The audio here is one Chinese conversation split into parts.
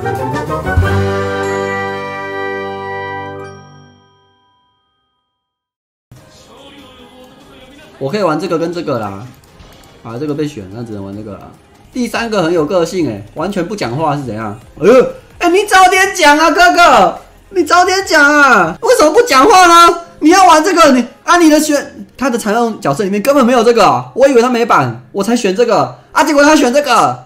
我可以玩这个跟这个啦，啊，这个被选，那只能玩这个啦。第三个很有个性完全不讲话是怎样？你早点讲啊，哥哥，你早点讲啊，为什么不讲话呢？你要玩这个，你的他的常用角色里面根本没有这个，我以为他没版，我才选这个啊，结果他选这个。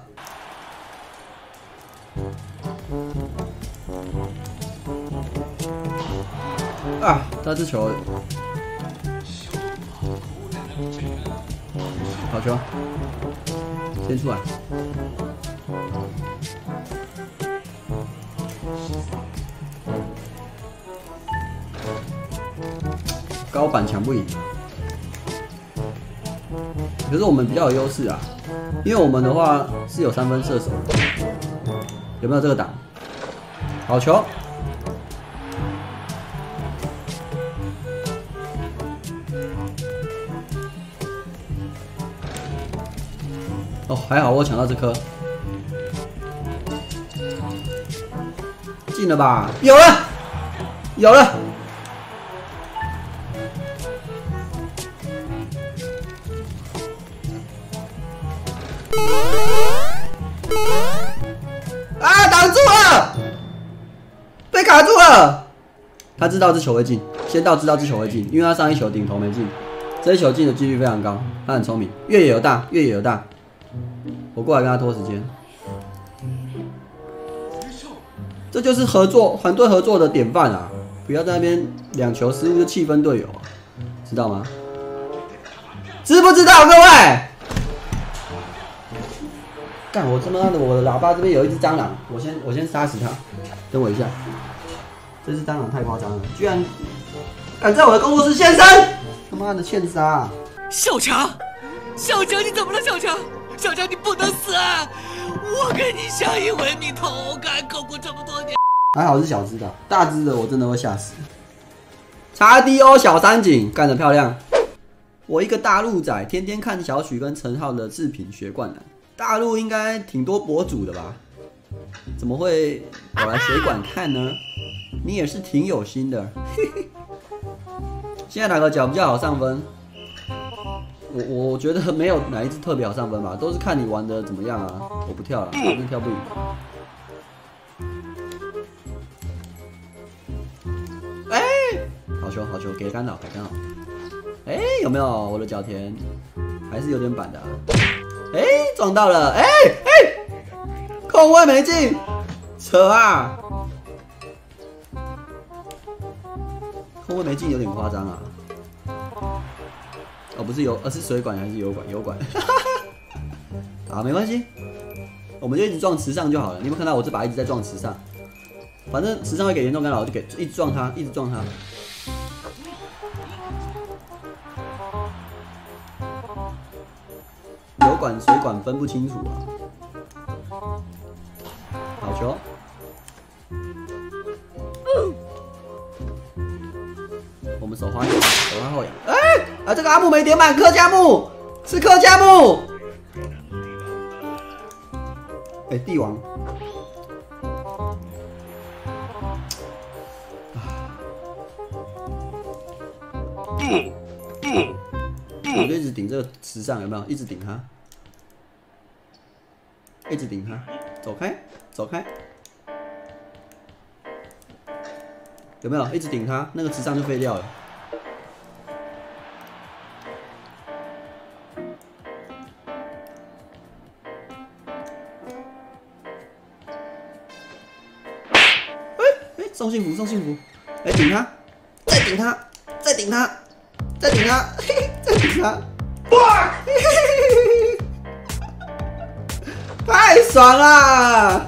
啊，他这球。好球，先出来。高板抢不赢，可是我们比较有优势啊，因为我们的话是有3分射手，有没有这个档？好球！哦，还好我抢到这颗，进了吧？有了，有了！啊，挡住了，被卡住了。他知道这球会进，先到知道这球会进，因为他上一球顶头没进，这一球进的几率非常高。他很聪明，越野有大，越野有大。我过来跟他拖时间，这就是合作团队合作的典范啊！不要在那边2球失误就气分队友啊，知道吗？知不知道各位？干我他妈的！我的喇叭这边有一只蟑螂，我先杀死它。等我一下，这只蟑螂太夸张了，居然敢在我的工作室现身！他妈的欠杀啊！ 小强，小强你怎么了？小强，小强你不能死啊！我跟你相依为命，同甘共苦这么多年。 还好是小只的，大只的我真的会吓死。XDO 小三井干得漂亮！我一个大陆仔，天天看小许跟陈浩的视频学灌篮。大陆应该挺多博主的吧？怎么会跑来水管看呢？你也是挺有心的。现在哪个脚比较好上分？我觉得没有哪一只特别好上分吧，都是看你玩的怎么样啊。我不跳了，反正跳不赢。好球好球，给干扰给干扰。有没有我的脚田？还是有点板的啊。撞到了！空位没进，扯啊！空位没进有点夸张啊。哦，不是是水管还是油管？油管。啊，没关系，我们就一直撞池上就好了。你有没有看到我这把一直在撞池上？反正池上会给严重干扰，我就一直撞它，一直撞它。油管、水管分不清楚啊。好球！我们手花后仰。这个阿木没点满，柯佳木是柯佳木。帝王。我就一直顶这个池上，有没有？一直顶他，一直顶他，走开，走开，有没有？一直顶他，那个池上就废掉了。宋幸福，宋幸福，顶他，再顶他，再顶他，再顶他，再顶他，太爽了！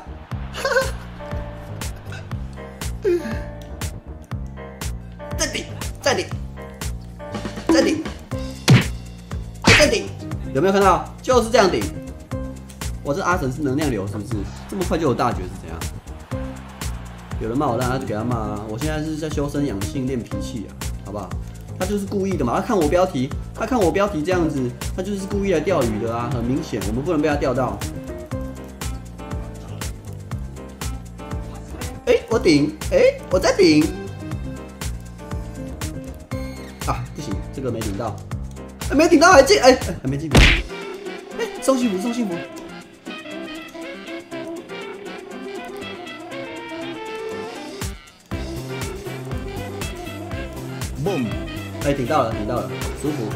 再顶，再顶，再顶，再顶，有没有看到？就是这样顶。我这阿神是能量流，是不是？这么快就有大绝是怎样？有人骂我烂，他就给他骂啊！我现在是在修身养性、练脾气啊，好不好？他就是故意的嘛！他看我标题，这样子，他就是故意来钓鱼的啊！很明显，我们不能被他钓到。 我顶，我在顶。啊，不行，这个没顶到，没顶到还进，还没进。送幸福，送幸福。 Boom！ 顶到了，顶到了，舒服。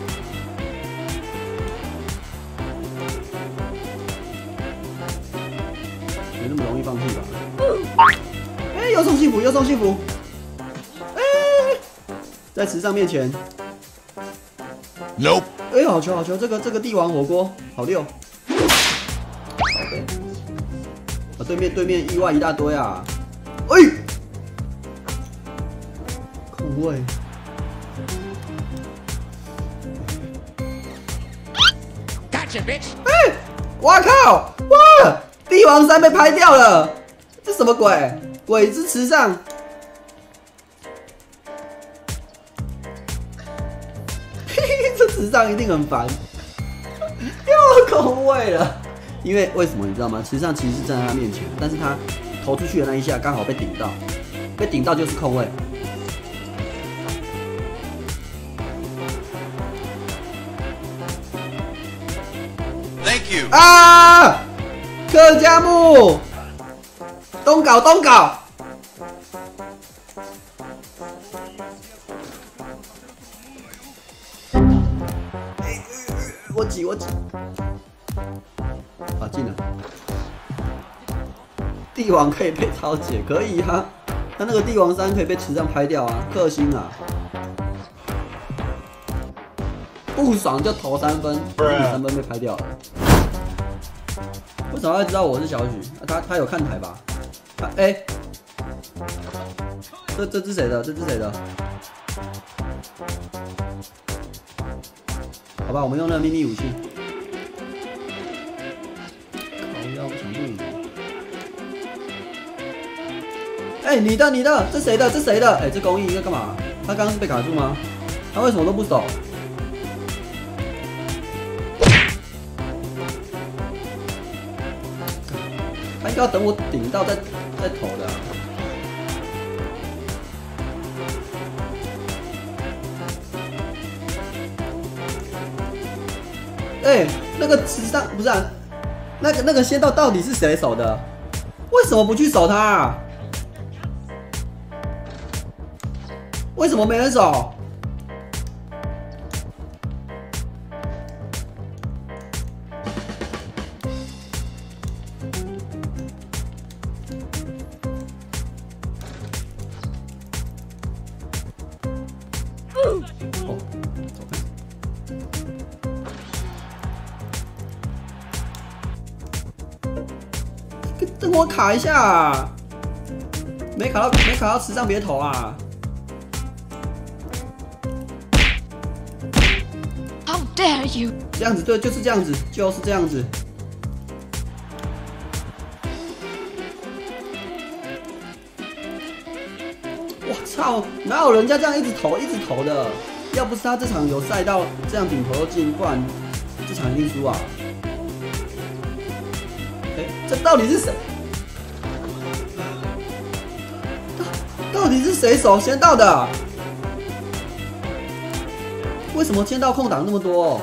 没那么容易放弃吧？又送幸福，又送幸福。在池上面前。 Nope！ 好球，好球！这个帝王火锅好溜。对面意外一大堆啊！空位。 Gotcha, bitch！ 哇靠！哇！帝王山被拍掉了，这什么鬼？鬼之池上。这池上一定很烦，又空位了。因为为什么你知道吗？池上其实是站在他面前，但是他投出去的那一下刚好被顶到，被顶到就是空位。 Thank you！ 啊！客家木，东搞东搞。我挤。啊，进了。帝王可以被超解，可以啊。他那个帝王山可以被池上拍掉啊，克星啊。不爽就投3分，3分被拍掉了。为什么他知道我是小许？他有看台吧？这是谁的？这是谁的？好吧，我们用那个秘密武器。靠腰抢不赢。你的，这谁的？这谁的？这公益在干嘛？他刚刚是被卡住吗？他为什么都不走？他应该要等我顶到再投的啊。那个池上不是啊，那个仙道到底是谁守的？为什么不去守他啊？为什么没人守？等我卡一下、啊，没卡到池上别投啊！ How dare you！ 这样子对，就是这样子，就是这样子。我操，哪有人家这样一直投的？要不是他这场有赛到这样顶头都进，不然这场一定输啊！这到底是谁？到底是谁守先到的？为什么签到空档那么多？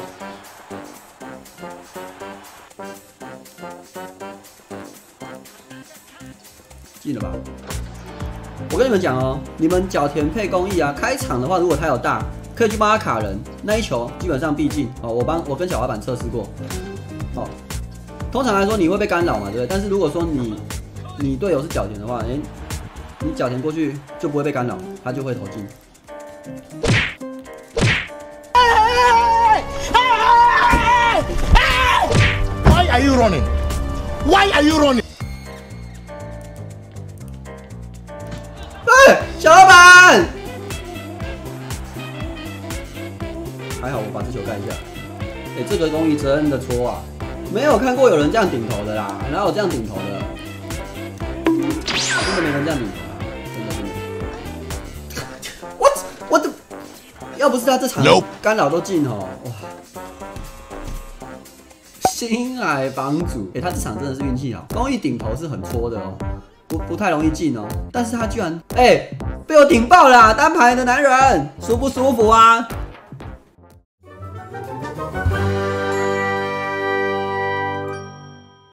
进了吧？我跟你们讲哦，你们角田配公益啊，开场的话，如果他有大，可以去帮他卡人，那一球基本上必进哦。我跟小滑板测试过，哦，通常来说你会被干扰嘛，对不对？但是如果说你队友是角田的话，你角田过去就不会被干扰，他就会投进。 Why are you running? Why are you running? 小老板，还好我把这球盖一下。这个公益真的戳啊！没有看过有人这样顶头的啦，哪有这样顶头的？真的没人这样顶头啊！真的。我的，要不是他这场干扰都进哦，哇！ 星海房主，他这场真的是运气好，公益顶头是很戳的哦。 不太容易进哦。但是他居然被我顶爆了，单排的男人舒不舒服啊？